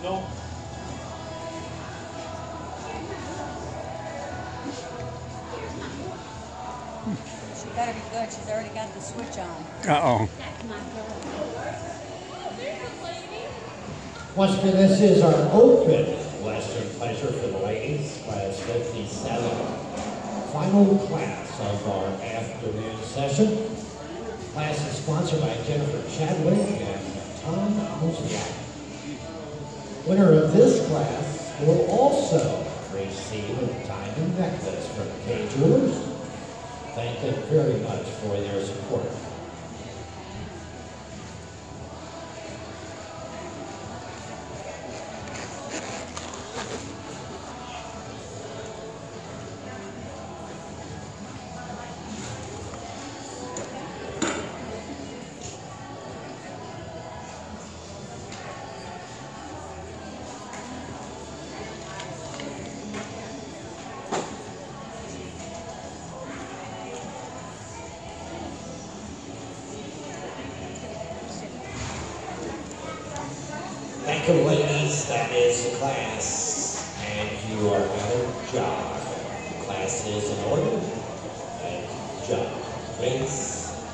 She better be good. She's already got the switch on. Uh-oh. Once again, this is our open Western Pleasure for the ladies, class 57. Final class of our afternoon session. Class is sponsored by Jennifer Chadwick and Tom Mosiak. Winner of this class will also receive a diamond necklace from K Jewelers. Thank them very much for their support. Thank you, ladies. That is the class, and you are better job. The class is in order, and job, please.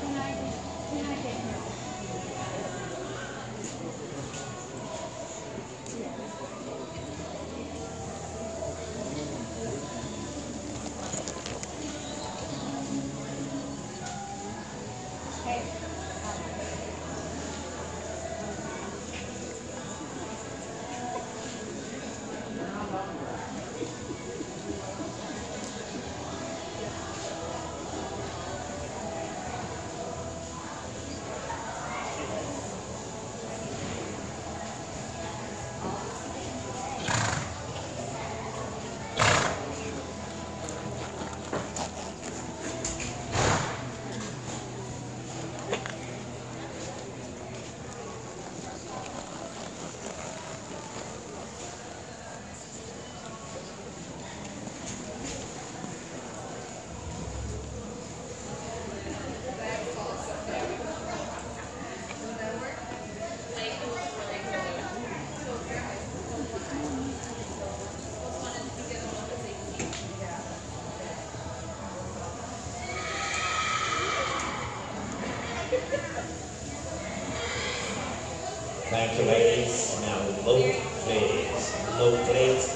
Thank you, ladies. Now, load, please. Load, please.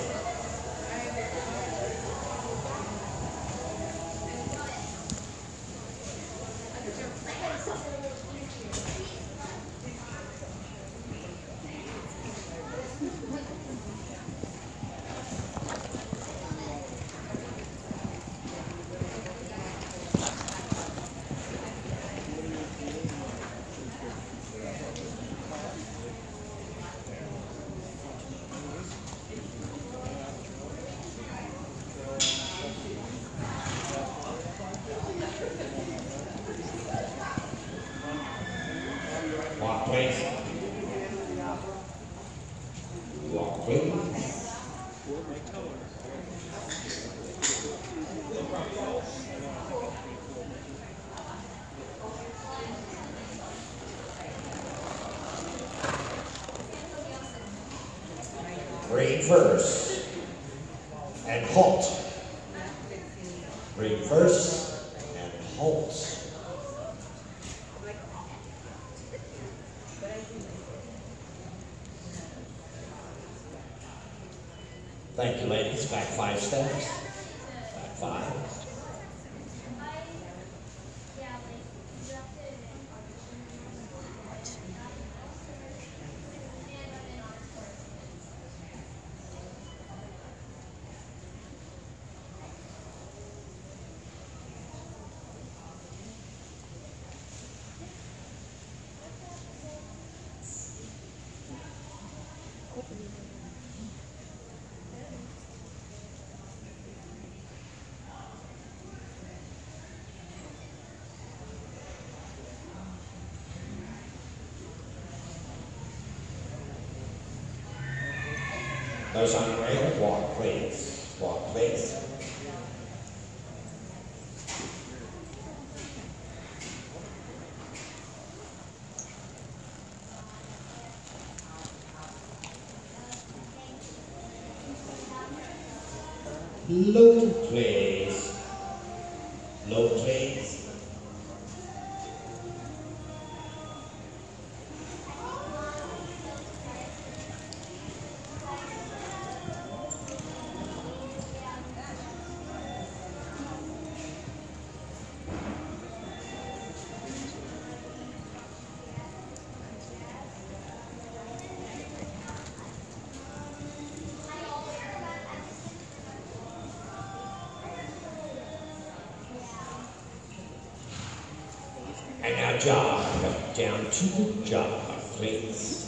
Walk, please. Walk, please. Reverse and halt. Reverse and halt. Thank you, ladies. Back 5 steps. Back 5. Those on the rail, walk, please. Walk, please. Load, please. Load, please. And now jog, down to the jog, please.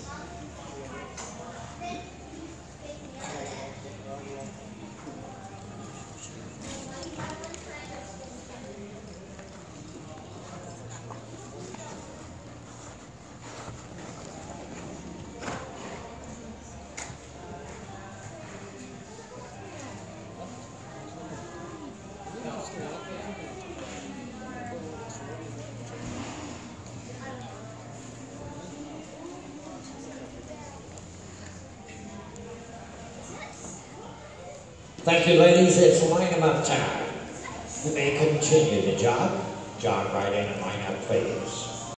Thank you, ladies. It's line up time. You may continue the jog. Jog right in and line up, please.